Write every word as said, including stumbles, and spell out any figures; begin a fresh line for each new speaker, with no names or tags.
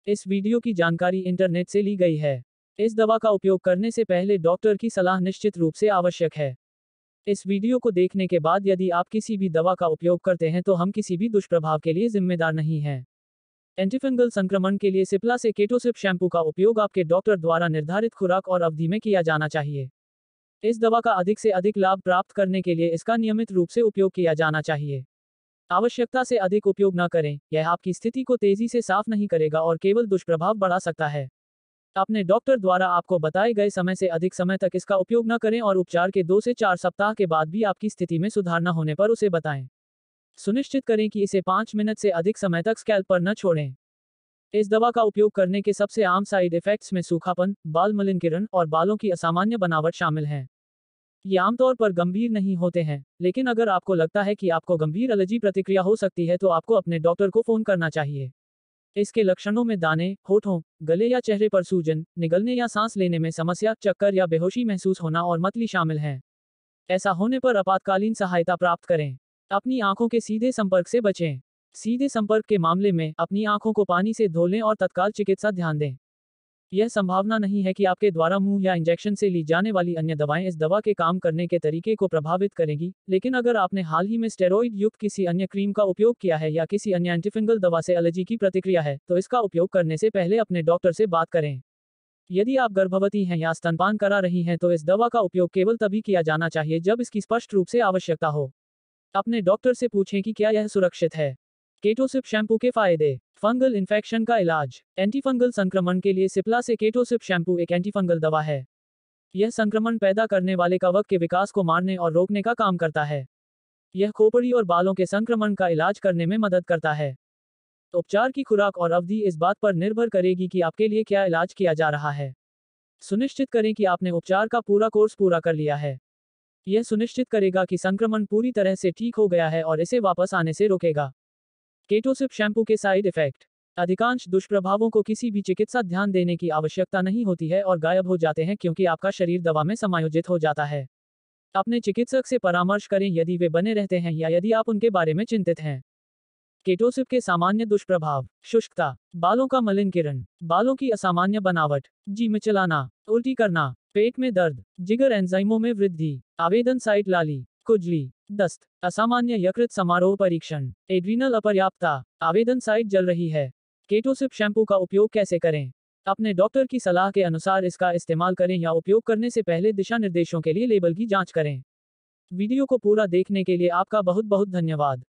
इस वीडियो की जानकारी इंटरनेट से ली गई है। इस दवा का उपयोग करने से पहले डॉक्टर की सलाह निश्चित रूप से आवश्यक है। इस वीडियो को देखने के बाद यदि आप किसी भी दवा का उपयोग करते हैं तो हम किसी भी दुष्प्रभाव के लिए जिम्मेदार नहीं हैं। एंटीफंगल संक्रमण के लिए सिप्ला से केटोसिप शैम्पू का उपयोग आपके डॉक्टर द्वारा निर्धारित खुराक और अवधि में किया जाना चाहिए। इस दवा का अधिक से अधिक लाभ प्राप्त करने के लिए इसका नियमित रूप से उपयोग किया जाना चाहिए। आवश्यकता से अधिक उपयोग न करें, यह आपकी स्थिति को तेजी से साफ नहीं करेगा और केवल दुष्प्रभाव बढ़ा सकता है। अपने डॉक्टर द्वारा आपको बताए गए समय से अधिक समय तक इसका उपयोग न करें और उपचार के दो से चार सप्ताह के बाद भी आपकी स्थिति में सुधार न होने पर उसे बताएं। सुनिश्चित करें कि इसे पाँच मिनट से अधिक समय तक स्कैल्प पर न छोड़ें। इस दवा का उपयोग करने के सबसे आम साइड इफेक्ट्स में सूखापन, बाल मलिनीकरण और बालों की असामान्य बनावट शामिल हैं। ये आमतौर पर गंभीर नहीं होते हैं, लेकिन अगर आपको लगता है कि आपको गंभीर एलर्जी प्रतिक्रिया हो सकती है तो आपको अपने डॉक्टर को फोन करना चाहिए। इसके लक्षणों में दाने, होठों, गले या चेहरे पर सूजन, निगलने या सांस लेने में समस्या, चक्कर या बेहोशी महसूस होना और मतली शामिल हैं। ऐसा होने पर आपातकालीन सहायता प्राप्त करें। अपनी आंखों के सीधे संपर्क से बचें। सीधे संपर्क के मामले में अपनी आंखों को पानी से धो लें और तत्काल चिकित्सा ध्यान दें। यह संभावना नहीं है कि आपके द्वारा मुंह या इंजेक्शन से ली जाने वाली अन्य दवाएं इस दवा के काम करने के तरीके को प्रभावित करेंगी, लेकिन अगर आपने हाल ही में स्टेरॉइड युक्त किसी अन्य क्रीम का उपयोग किया है या किसी अन्य एंटीफंगल दवा से एलर्जी की प्रतिक्रिया है, तो इसका उपयोग करने से पहले अपने डॉक्टर से बात करें। यदि आप गर्भवती हैं या स्तनपान करा रही हैं तो इस दवा का उपयोग केवल तभी किया जाना चाहिए जब इसकी स्पष्ट रूप से आवश्यकता हो। अपने डॉक्टर से पूछें कि क्या यह सुरक्षित है। केटोसिप शैम्पू के फायदे। फंगल इन्फेक्शन का इलाज। एंटीफंगल संक्रमण के लिए सिप्ला से केटोसिप शैम्पू एक एंटीफंगल दवा है। यह संक्रमण पैदा करने वाले कवक के विकास को मारने और रोकने का काम करता है। यह खोपड़ी और बालों के संक्रमण का इलाज करने में मदद करता है। उपचार की खुराक और अवधि इस बात पर निर्भर करेगी कि आपके लिए क्या इलाज किया जा रहा है। सुनिश्चित करें कि आपने उपचार का पूरा कोर्स पूरा कर लिया है। यह सुनिश्चित करेगा कि संक्रमण पूरी तरह से ठीक हो गया है और इसे वापस आने से रोकेगा। केटोसिप शैम्पू के साइड इफेक्ट। अधिकांश दुष्प्रभावों को किसी भी चिकित्सा ध्यान देने की आवश्यकता नहीं होती है और गायब हो जाते हैं क्योंकि आपका शरीर दवा में समायोजित हो जाता है। अपने चिकित्सक से परामर्श करें यदि वे बने रहते हैं या यदि आप उनके बारे में चिंतित हैं। केटोसिप के सामान्य दुष्प्रभाव। शुष्कता, बालों का मलिनीकरण, बालों की असामान्य बनावट, जी मिचलाना, उल्टी करना, पेट में दर्द, जिगर एंजाइमों में वृद्धि, आवेदन साइट लाली, खुजली, दस्त, असामान्य यकृत समारोह परीक्षण, एड्रीनल अपर्याप्तता, आवेदन साइट जल रही है। केटोसिप शैम्पू का उपयोग कैसे करें। अपने डॉक्टर की सलाह के अनुसार इसका इस्तेमाल करें या उपयोग करने से पहले दिशा निर्देशों के लिए लेबल की जांच करें। वीडियो को पूरा देखने के लिए आपका बहुत बहुत धन्यवाद।